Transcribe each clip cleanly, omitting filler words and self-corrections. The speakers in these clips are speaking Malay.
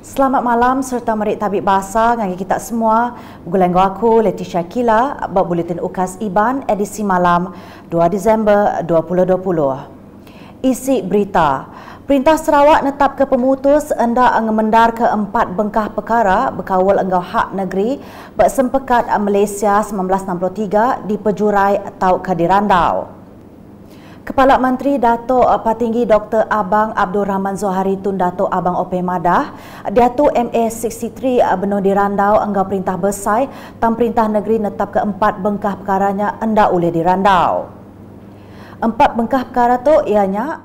Selamat malam serta merik tabik bahasa ngagi kita semua. Bergulanggo aku Leticia Kila buat buletin UKAS IBAN edisi malam 2 Disember 2020. Isi berita. Perintah Sarawak netap ke pemutus anda mengendar ke 4 bengkah perkara berkawal enggau hak negeri bersempekat Malaysia 1963 di Pejurai atau Kadirandau. Kepala Menteri Datuk Patinggi Dr. Abang Abdul Rahman Zohari Tun Datuk Abang Openg Madah, Datuk MA63 benuh dirandau enggau perintah besai tam perintah negeri netap ke 4 bengkah perkaranya anda boleh dirandau. 4 bengkah perkara tu ianya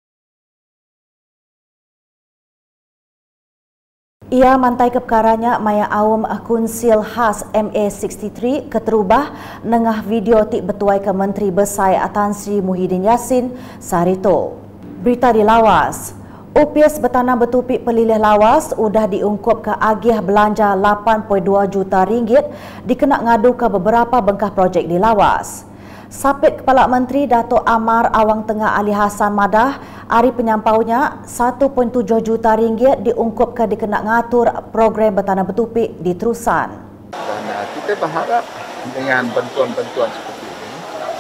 ia mantai ke perkaranya maya awam Kunsil khas MA63 keterubah nengah video tik betuai ke Menteri Besar Tan Sri Muhyiddin Yassin Sarito. Berita di lawas. UPS bertanam betupik pelilih lawas udah diungkup ke agih belanja 8.2 juta ringgit dikena ngadu ke beberapa bengkah projek di lawas. Sapit Kepala Menteri Datuk Amar Awang Tengah Ali Hassan Madah, hari penyampaunya 1.7 juta ringgit diungkup ke dikena ngatur program bertanam betupik di terusan. Dan kita berharap dengan bantuan-bantuan seperti ini,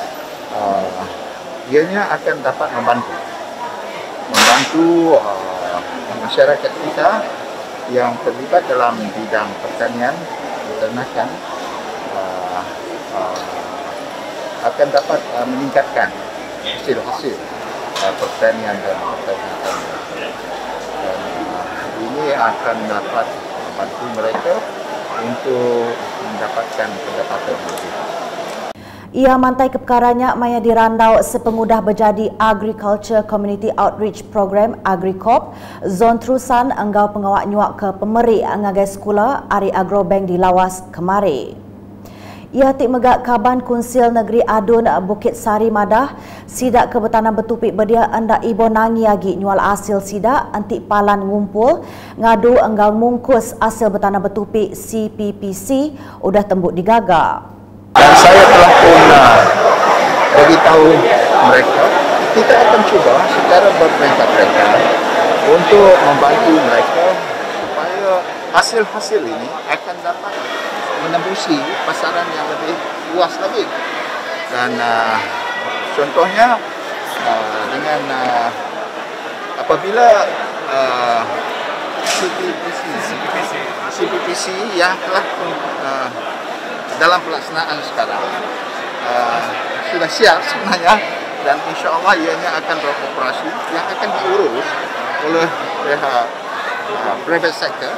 ianya akan dapat membantu masyarakat kita yang terlibat dalam bidang pertanian, peternakan, akan dapat meningkatkan hasil-hasil pertanian dan peternakan. Dan ini akan dapat membantu mereka untuk mendapatkan pendapatan lebih. Ia mantai ke perkaranya maya dirandau sepengudah berjadi Agriculture Community Outreach Program AgriCorp Zon Terusan enggau pengawak nyuak ke pemeri ngagai sekolah Ari Agrobank di Lawas kemari. Ia tik megak Kaban Kunsil Negeri Adun Bukit Sari Madah sidak ke bertanam betupik berdia anda ibu nangi lagi nyual hasil sidak antik palan ngumpul ngadu enggau mungkus hasil bertanam betupik CPPC udah tembuk digagak. Dan saya telah pun beritahu mereka, kita akan cuba secara berperingkat-peringkat untuk membantu mereka supaya hasil-hasil ini akan dapat menembusi pasaran yang lebih luas lagi. Dan contohnya dengan apabila CPPC yang telah dalam pelaksanaan sekarang sudah siap sebenarnya, dan insya-Allah ianya akan beroperasi yang akan diurus oleh pihak private sector.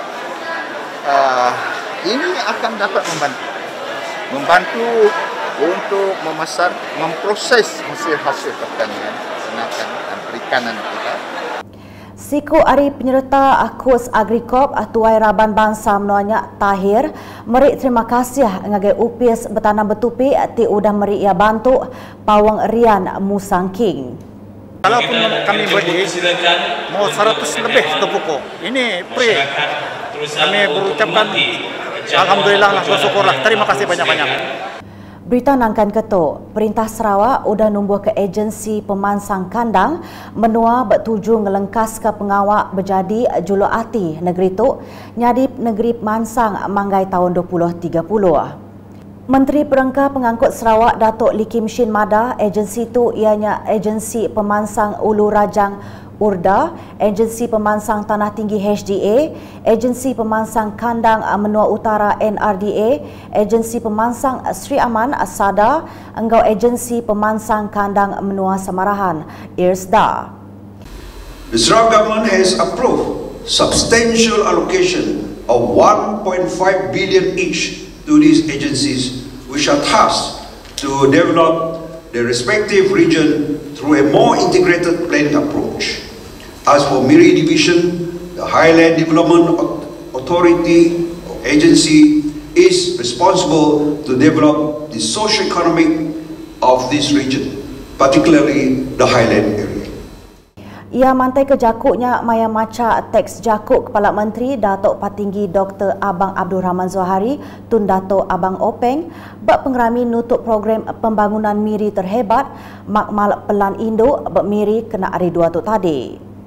Ini akan dapat membantu untuk memasar, memproses hasil-hasil pertanian, peternakan dan perikanan kita. Siku Ari penyerta Akus AgriCorp Tuai Raban Bangsa Menuanya Tahir merik terima kasih ngagai UPS bertanam betupi ti udah merik ia bantu Pawang Rian Musang King. Walaupun kami beri mau 100 lebih tepukuk, ini free. Kami berucapkan alhamdulillah lah, bersyukurlah. Terima kasih banyak-banyak. Berita nangkan ketuk, Perintah Sarawak udah numbuh ke agensi pemansang kandang menua bertuju ngelengkas ke pengawak berjadi juluk ati negeri tu nyadi negeri mansang manggai tahun 2030. Menteri Perengkah Pengangkut Sarawak Datuk Lee Kim Shin Madah, agensi tu ianya Agensi Pemansang Ulu Rajang URDA, Agensi Pemansang Tanah Tinggi HDA, Agensi Pemansang Kandang Menua Utara NRDA, Agensi Pemansang Sri Aman SADA, enggau Agensi Pemansang Kandang Menua Samarahan IRSDA. The Sarawak government has approved substantial allocation of 1.5 billion each to these agencies, which are tasked to develop the respective region through a more integrated planning approach. As for Miri Division, the Highland Development Authority agency is responsible to develop the socio-economic of this region, particularly the Highland area. Ia mantai ke jakuknya maya maca teks jakuk Kepala Menteri Datuk Patinggi Dr. Abang Abdul Rahman Zohari Tun Datuk Abang Openg bak pengerami nutup program pembangunan miri terhebat Makmal Pelan Indo bak miri kena hari 2 tu tadi.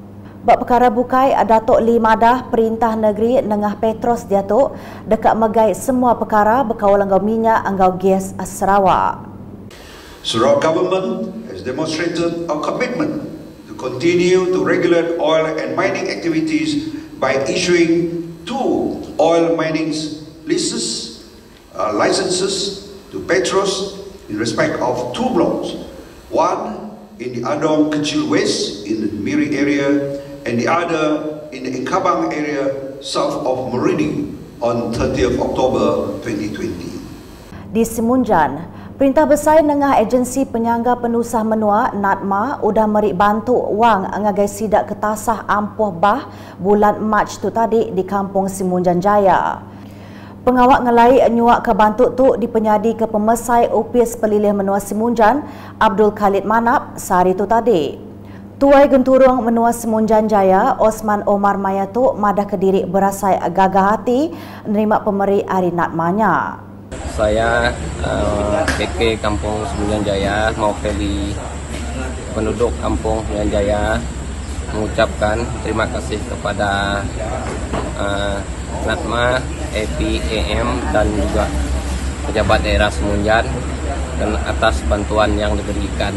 Bab perkara bukai Datuk Lee Madah Perintah Negeri Nengah Petros Datuk dekat megai semua perkara berkawal anggau minyak anggau gas Sarawak. Sarawak government has demonstrated our commitment to continue to regulate oil and mining activities by issuing 2 oil mining licenses to Petros in respect of 2 blocks, one in the Adong Kecil West in the Miri area and the other in the Inkabang area south of Merini on 30th October 2020. Di Semunjan, Perintah Besar Nengah Agensi Penyangga Penusah Menua NADMA udah merik bantu wang ngagai sidak ketasah ampuh bah bulan Mac tu tadi di Kampung Semunjan Jaya. Pengawak ngelai nyuak ke bantu tu di penyadi ke pemesai Opis Pelilih Menua Semunjan Abdul Khalid Manap sehari tu tadi. Tuai Genturung Menua Semunjan Jaya Osman Omar Mayatuk Madah Kediri berasai gagah hati menerima pemeri hari NADMA-nya. Saya KK Kampung Semunjan Jaya mewakili penduduk Kampung Semunjan Jaya mengucapkan terima kasih kepada NADMA, APAM dan juga pejabat daerah Semunjan dan atas bantuan yang diberikan.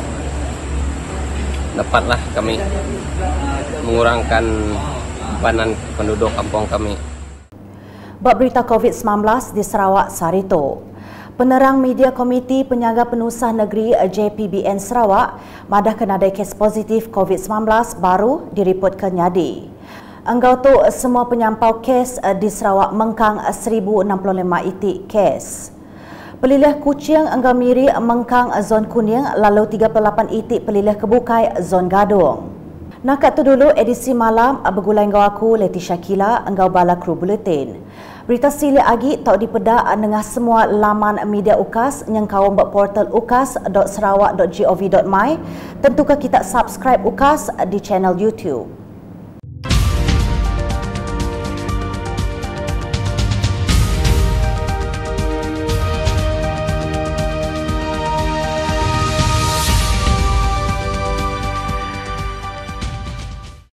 Dapatlah kami mengurangkan bebanan penduduk kampung kami. Bab berita COVID-19 di Sarawak sehari itu. Penerang Media Komiti Penyangga Penusah Negeri JPBN Sarawak madah kenadai kes positif COVID-19 baru direpotkan nyadi. Anggau tu semua penyampau kes di Sarawak mengkang 1065 itik kes. Pelilih Kuching Anggau Miri mengkang zon kuning lalu 38 itik pelilih kebukai zon gadung. Nak tu dulu edisi malam bergulai angau aku Leticia Kila anggau bala kru buletin. Berita sili agi tak dipedak dengan semua laman media UKAS yang kawan buat portal ukas.sarawak.gov.my. Tentukah kita subscribe UKAS di channel YouTube.